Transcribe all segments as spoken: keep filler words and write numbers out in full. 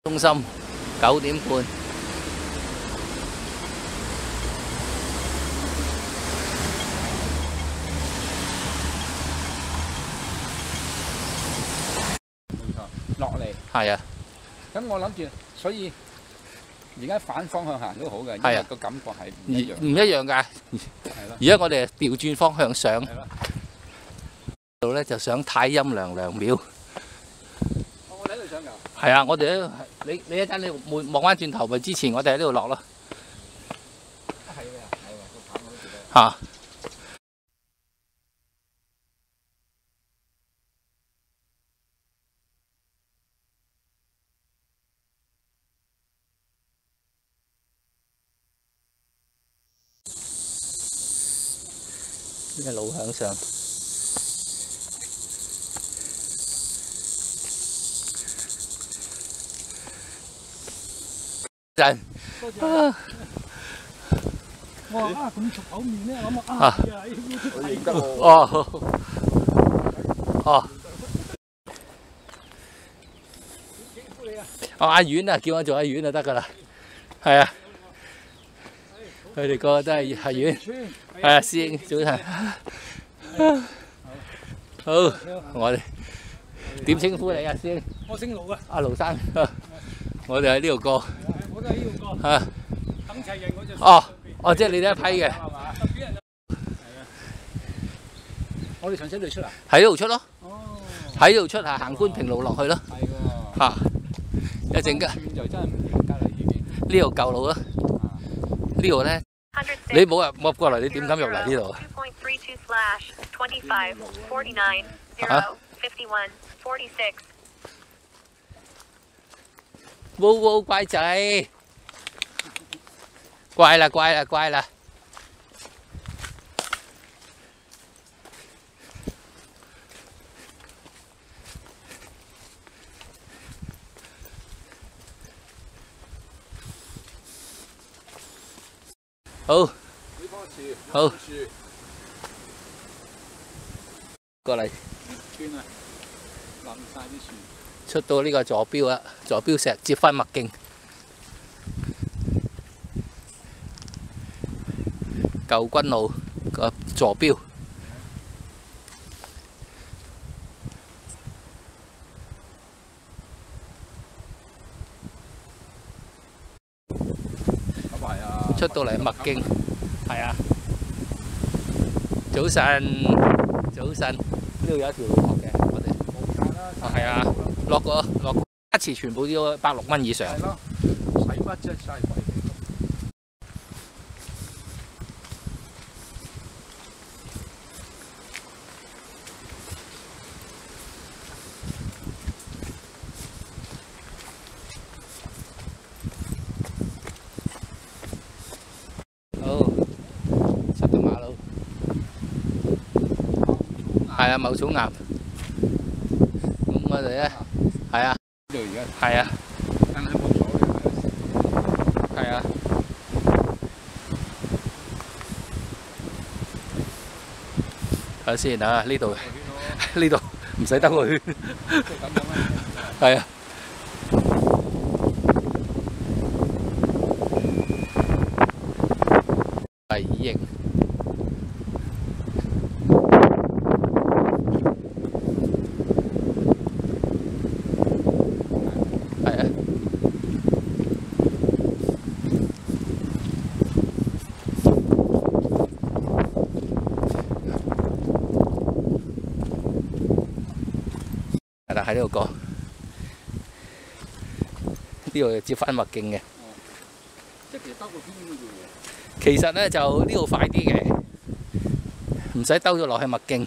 中心九點半。 冇錯，落嚟。 係啊。 咁我諗住，所以而家反方向行都好嘅，因為個感覺係唔一樣。 唔一樣㗎。 係咯。 而家我哋調轉方向上。 係咯。 度咧就上太陰娘娘廟。 我哋喺度上㗎。 係啊，我哋喺你你一陣你望望翻轉頭，咪之前我哋喺呢度落咯。 係㗎，係㗎，個棒我都記得。 嚇！呢個路向上。陣啊！ 我話啊咁熟口面咧，諗啊啊，我認得喎。 哦哦。哦，阿遠啊，叫我做阿遠就得㗎啦。係啊。佢哋個個都係阿遠。係啊，師兄早晨。好，我哋點稱呼你啊，師兄？ 我姓盧啊。 阿盧生，我哋喺呢度過。 我都喺呢度過。 嚇。 等齊人我就。 哦，哦，即係你哋一批嘅。 係嘛？十幾人。係啊。我哋上車度出啊？ 喺呢度出咯。 哦。 喺呢度出係行觀平路落去咯。 係喎。 嚇。一陣間。 轉就真係唔認得啦，已經。 呢度舊路啦。呢度咧。你冇入冇過嚟，你點敢入嚟呢度啊？哇哇乖仔，乖啦乖啦乖啦！好，好，過嚟， 轉啊，冧晒啲樹。 出到呢個座標啦，座標石接返麥徑，舊軍路個座標。出到嚟麥徑，係啊！早晨，早晨，呢度有一條路落嘅，我哋。哦，係啊，落個落一次全部都要百六蚊以上。 係咯，使乜啫？嘥鬼！ 係啊，茂草岩。咁我哋咧，係啊， 呢度而家係啊， 但係冇咗嘅， 係啊。睇下先啊，呢度呢度唔使兜個圈。係啊。係型。喺呢度過，呢度接翻麥徑嘅。 即係其實兜個圈嘅喎。 其實咧就呢度快啲嘅，唔使兜咗落去麥徑。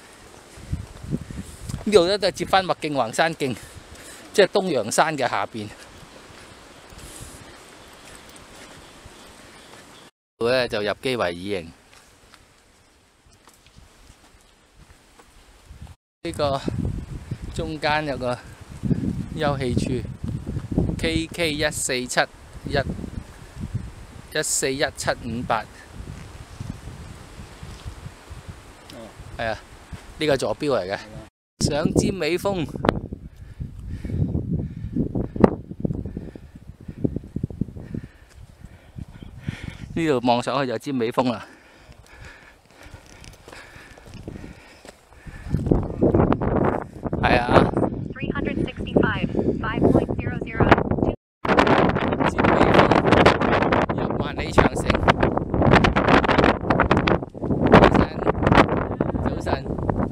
呢度咧都係接翻麥徑橫山徑，即係東洋山嘅下邊。呢度咧就入基圍以營。呢個中間有個休憩處 ，K K 一四七一一四一七五八，係啊，呢個座標嚟嘅。上尖尾峰， 呢度望上去就尖尾峰啦。係啊。尖尾峰入萬里長城。早晨，早晨。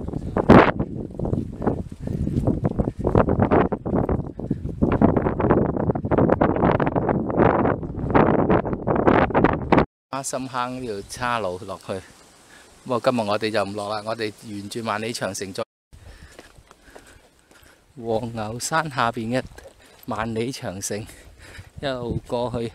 花心坑呢條岔路落去，不過今日我哋就唔落啦，我哋沿住萬里長城再黃牛山下邊嘅萬里長城一路過去。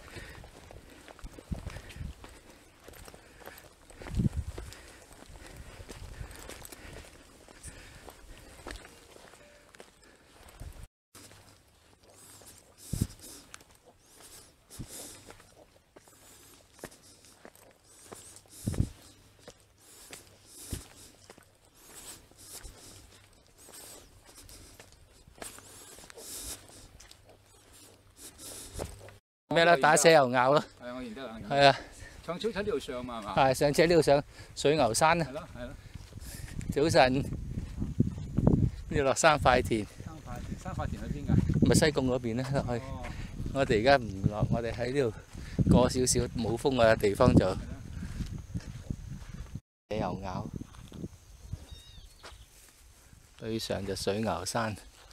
咩啦？打死牛咬咯。 係啊，我認得啦。 係啊。 上次喺呢度上嘛係嘛？ 係上次喺呢度上水牛山啊。 係咯係咯。 早晨，呢度落山塊田。 山塊田，山塊田喺邊㗎？ 咪西貢嗰邊咧落去。我哋而家唔落，我哋喺呢度過少少冇風嘅地方就俾牛咬。對上就水牛山。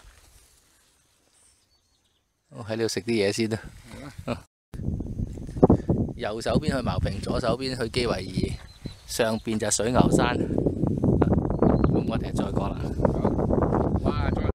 我喺呢度食啲嘢先啦。右手邊去茅坪，左手邊去基維爾，上邊就水牛山。咁我哋再過啦。 哇！再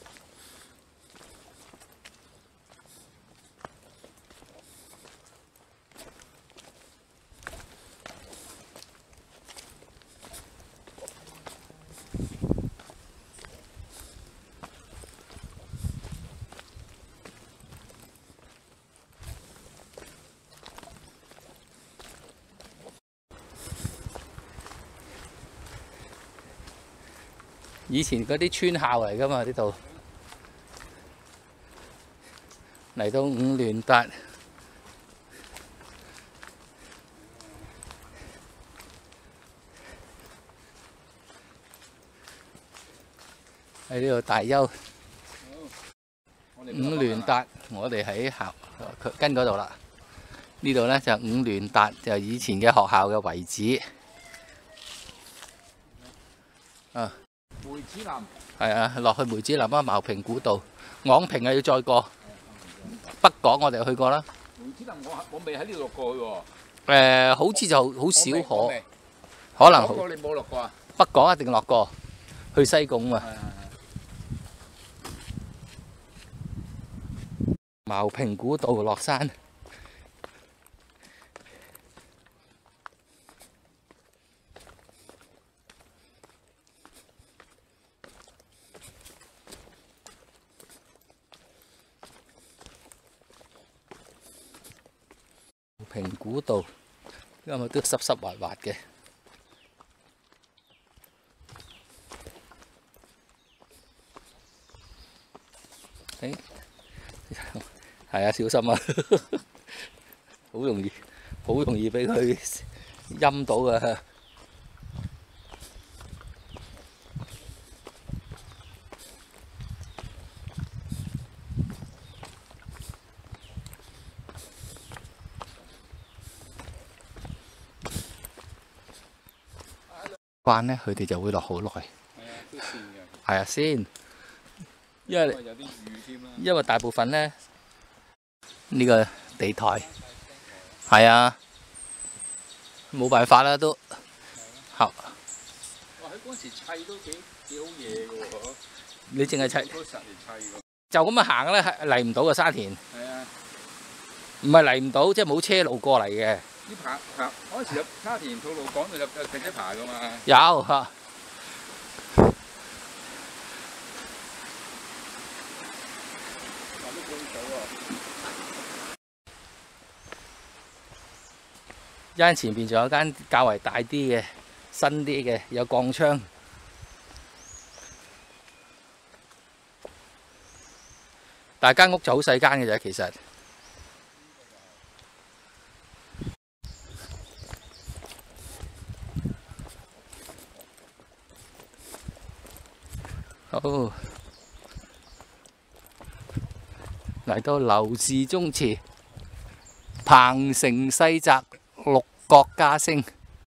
以前嗰啲村校嚟㗎嘛，呢度嚟到五聯達，喺呢度大休。五聯達，我哋喺校跟嗰度啦。呢度咧就五聯達，就以前嘅學校嘅遺址。啊！ 梅子林係啊，落去梅子林啊，茅坪古道，昂坪啊要再過。北港我哋去過啦。 梅子林我我未喺呢度落過去喎。 誒，好似就好少可，可能。 北港你冇落過啊？ 北港一定落過，去西貢嘛。茅坪古道落山。坪古道，因為都濕濕滑滑嘅。誒，係啊，小心啊！好容易，好容易俾佢陰到㗎。關咧，佢哋就會落好耐。係啊，都跣嘅。 係啊，先，因為有啲雨添啦。 因為大部分咧呢個地台係啊，冇辦法啦都。合。 哇！佢嗰時砌都幾幾好嘢嘅喎。 你淨係砌？ 都十年砌喎。 就咁樣行咧，係嚟唔到嘅沙田。 係啊。 唔係嚟唔到，即係冇車路過嚟嘅。 啲爬爬嗰時入沙田吐露港度入有停車爬噶嘛？ 有嚇。一陣前邊仲有間較為大啲嘅、新啲嘅，有鋼窗。但係間屋就好細間嘅啫，其實。 好，嚟到劉氏宗祠，鵬城西澤，六角家星。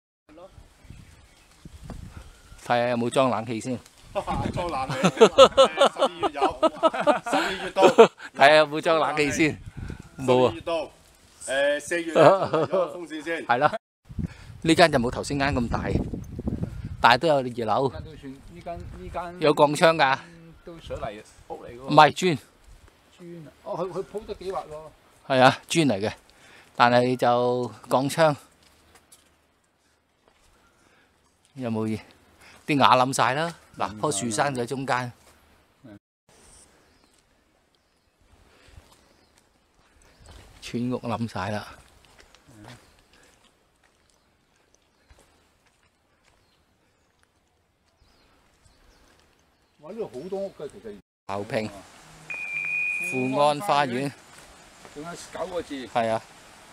睇下有冇裝冷氣先。 裝冷氣，十二月有，十二月到。 睇下有冇裝冷氣先。冇啊。 十二月到，誒四月咗風扇先。 係啦，呢間就冇頭先間咁大，但係都有二樓。 呢間都算呢間呢間有鋼窗㗎。 都水泥屋嚟㗎喎。 唔係磚。 磚啊！哦，佢佢鋪得幾滑喎。 係啊，磚嚟嘅，但係就鋼窗。有冇嘢？啲瓦冧晒啦！嗱，棵樹生咗喺中間。村屋冧晒啦。 哇！呢度好多屋㗎，其實。 牛坪。富安花園。 仲有九個字。 係啊。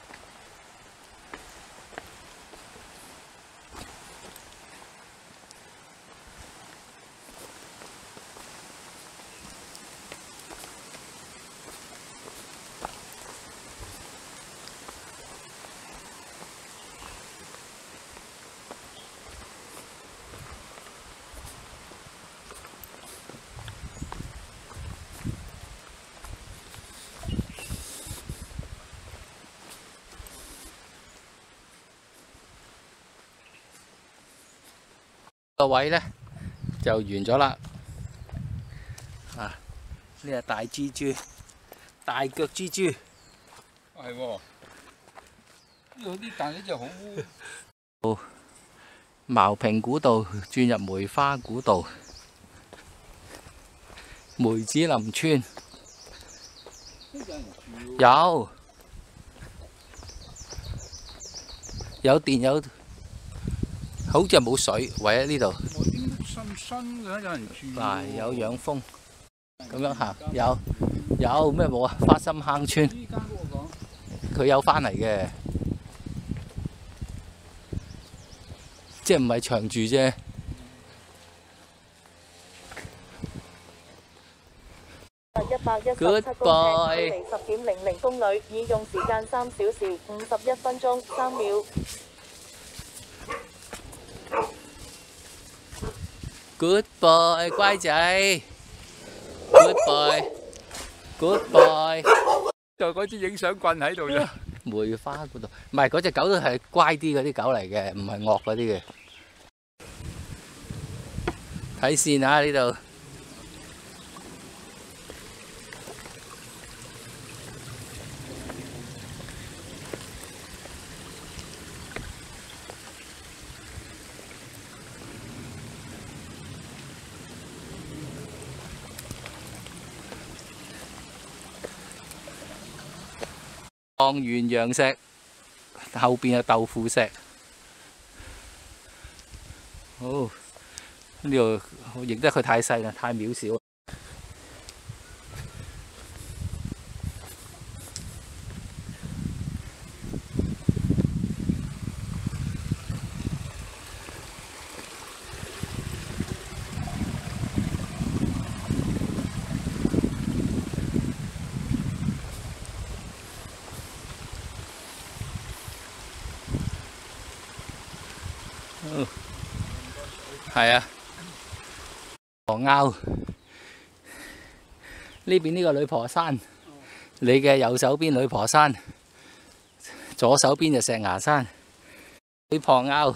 個位咧就完咗啦。啊，呢係大蜘蛛，大腳蜘蛛。 係喎。呢度啲但呢隻好。 好，茅坪古道轉入梅花古道，梅子林村。有。有電有。好似係冇水，唯一呢度。 新新嘅有人住。 嗱，有養蜂，咁樣行，有有咩冇啊？花心坑村。 呢間屋我講。 佢有翻嚟嘅，即係唔係長住啫。 一百一十七公尺，距離十點零零公里，已用時間三小時五十一分鐘三秒。 Good boy， 乖仔。Good boy，Good boy。 就嗰支影相棍喺度啫。 梅花嗰度，唔係嗰隻狗都係乖啲嗰啲狗嚟嘅，唔係惡嗰啲嘅。睇線啊呢度。望完羊石，後邊係豆腐石。好，呢度我認得佢太細啦，太渺小。係啊，婆坳呢邊呢個女婆山，你嘅右手邊女婆山，左手邊就石牙山，女婆坳。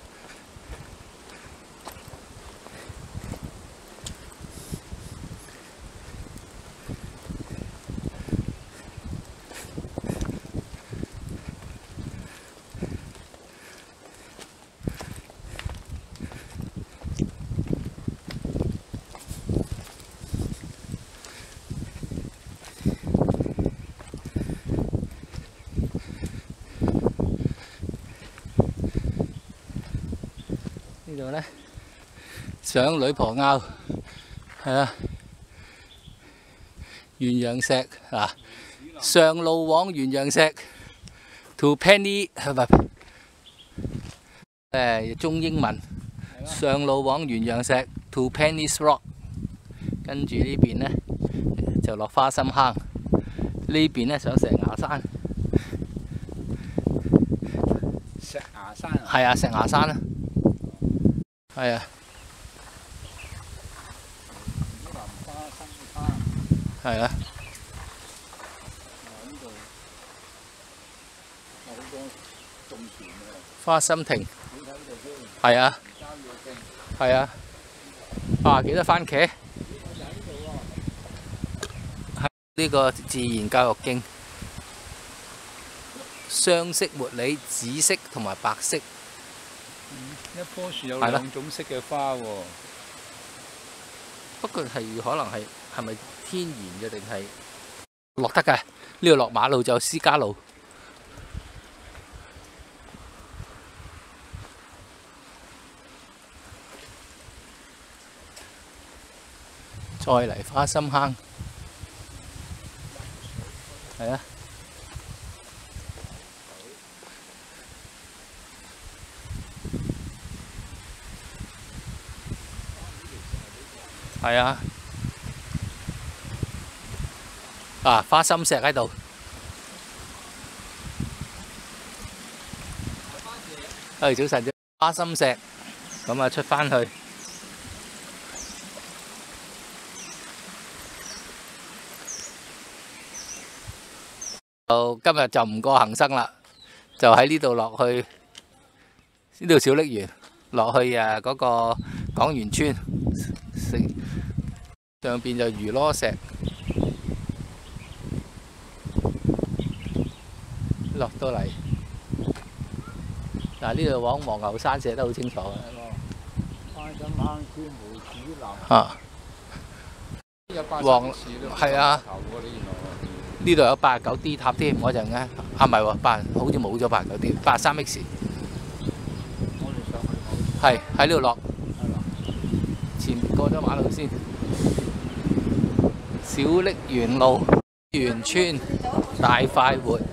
呢度咧上女婆坳，係啊，元陽石嗱，上路往元陽石 ，to Penny 係咪？誒中英文，上路往元陽石 to Penny's Rock。 跟住呢邊咧就落花心坑，呢邊咧上石牙山。 石牙山啊？ 係啊，石牙山啊。係啊。係啊。花心亭。係啊。係啊。啊，幾多番茄？呢個自然教育徑，雙色茉莉，紫色同埋白色。 嗯，一棵樹有兩種色嘅花喎。 不過係可能係係咪天然嘅定係落得嘅？呢度落馬路就私家路。再嚟花心坑。係啊。係啊。啊，花心石喺度。誒，早晨，花心石，咁啊出翻去。就今日就唔過恒生啦，就喺呢度落去呢度小瀝源，落去誒嗰個港園村，上邊就魚螺石，落到嚟。嗱呢度往黃牛山寫得好清楚嘅。 花心坑天湖主南。 啊。黃係啊。呢度有八十九 D 塔添，嗰陣咧，啊唔係喎，八好似冇咗八十九 D， 八十三 X。 我哋上去係喺呢度落，前過咗馬路先。小瀝源路、園村大快活。